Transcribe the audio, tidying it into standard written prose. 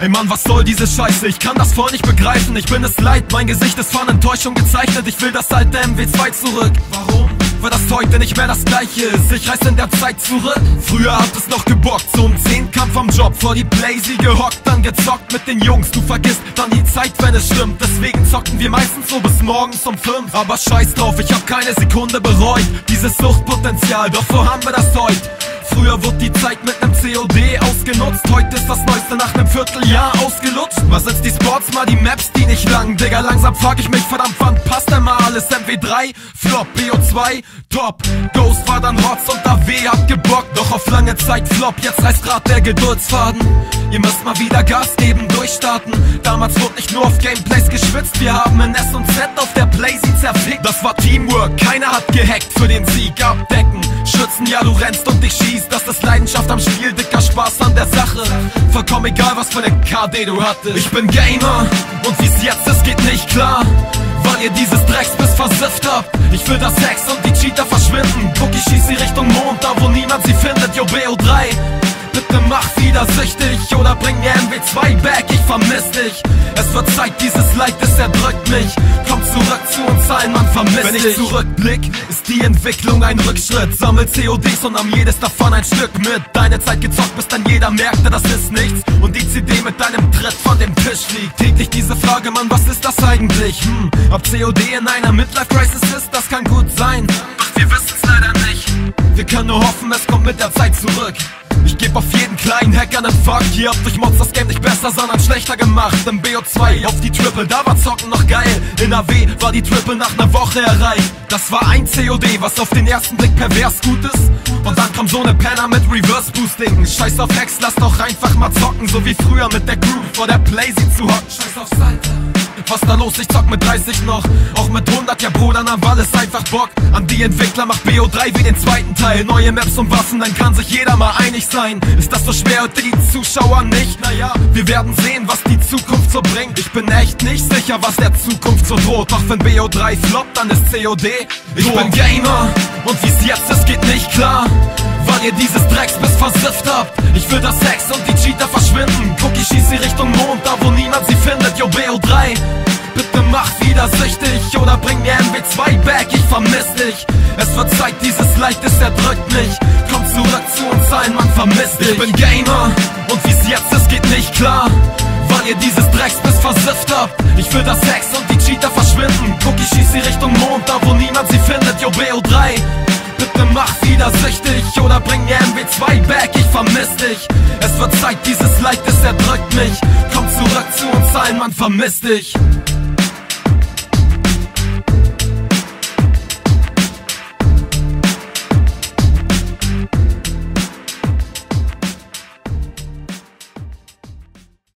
Ey Mann, was soll diese Scheiße? Ich kann das voll nicht begreifen. Ich bin es leid, mein Gesicht ist von Enttäuschung gezeichnet. Ich will das alte MW2 zurück. Warum? Weil das heute nicht mehr das gleiche ist. Ich reise in der Zeit zurück. Früher hat es noch gebockt, so um 10 kam vom Job vor die Blazy gehockt, dann gezockt mit den Jungs. Du vergisst dann die Zeit, wenn es stimmt. Deswegen zockten wir meistens so bis morgens um 5. Aber scheiß drauf, ich hab keine Sekunde bereut dieses Suchtpotenzial, doch wo haben wir das heute? Früher wurde die Zeit mit nem COD ausgenutzt. Heute ist das Neueste nach nem Vierteljahr ausgelutscht. Was ist die Sports, mal die Maps, die nicht lang. Digga, langsam frag ich mich, verdammt, wann passt denn mal alles? MW3, Flop, BO2, Top. Ghost war dann Rotz und AW hat gebockt. Doch auf lange Zeit Flop, jetzt reißt grad der Geduldsfaden. Ihr müsst mal wieder Gas geben, durchstarten. Damals wurde nicht nur auf Gameplays geschwitzt. Wir haben in S und Z auf der Blazy zerfickt. Das war Teamwork, keiner hat gehackt für den Sieg. Abdecken, schützen, ja du rennst und ich schieß. Das ist Leidenschaft am Spiel, dicker Spaß an der Sache. Vollkommen egal, was für eine KD du hattest. Ich bin Gamer und wie's jetzt ist, geht nicht klar, weil ihr dieses Drecksbiss versifft habt. Ich will, dass Hex und die Cheater verschwinden. Guck, ich schieß sie Richtung Mond, da wo niemand sie findet. Yo, BO3, bitte mach wieder süchtig oder bring mir MW2 back, ich vermiss dich. Es wird Zeit, dieses Leid, es erdrückt mich. Komm zurück zu uns allen, man vermisst dich. Wenn ich zurückblick, ist die Entwicklung ein Rückschritt. Sammel CODs und nahm jedes davon ein Stück mit. Deine Zeit gezockt, bis dann jeder merkte, das ist nichts. Und die CD mit deinem Tritt von dem Tisch fliegt. Täglich diese Frage, Mann, was ist das eigentlich? Ob COD in einer Midlife-Crisis ist, das kann gut sein. Doch wir wissen's leider nicht. Wir können nur hoffen, es kommt mit der Zeit zurück. Ich geb auf jeden kleinen Hacker nen Fuck. Ihr habt durch Mods das Game nicht besser, sondern schlechter gemacht. Im BO2 auf die Triple, da war Zocken noch geil. In AW war die Triple nach ner Woche erreicht. Das war ein COD, was auf den ersten Blick pervers gut ist. Und dann kam so ne Penner mit Reverse Boosting. Scheiß auf Hex, lass doch einfach mal zocken. So wie früher mit der Crew vor der Blazy zu hocken. Scheiß aufs Alter, was da los? Ich zock mit 30 noch, auch mit 100, ja Bruder, na weil es einfach Bock. An die Entwickler macht BO3 wie den zweiten Teil. Neue Maps und Waffen, dann kann sich jeder mal einig sein. Ist das so schwer und die Zuschauer nicht? Naja, wir werden sehen, was die Zukunft so bringt. Ich bin echt nicht sicher, was der Zukunft so droht. Doch wenn BO3 floppt, dann ist COD. Ich bin Gamer und wie's jetzt ist, geht nicht klar, weil ihr dieses Drecksbiss versifft habt. Ich will, dass Hex und die Cheater verschwinden. Guck, ich schieß sie Richtung Mond, da wo niemand sie findet. Yo, BO3, bitte mach wieder süchtig oder bring mir MW2 back, ich vermiss dich. Es wird Zeit, dieses Leid, es erdrückt mich. Komm zurück zu uns allen, man vermisst dich. Ich bin Gamer und wie's jetzt ist, geht nicht klar, weil ihr dieses Drecksbiss versifft habt. Ich will, dass Hex und die Cheater verschwinden. Guck, ich schieß sie Richtung Mond, da wo niemand sie findet. Yo, BO3, bitte mach wieder süchtig oder bring mir MW2 back, ich vermiss dich. Es wird Zeit, dieses Leid, es erdrückt mich. Komm zurück zu uns allen, man vermisst dich.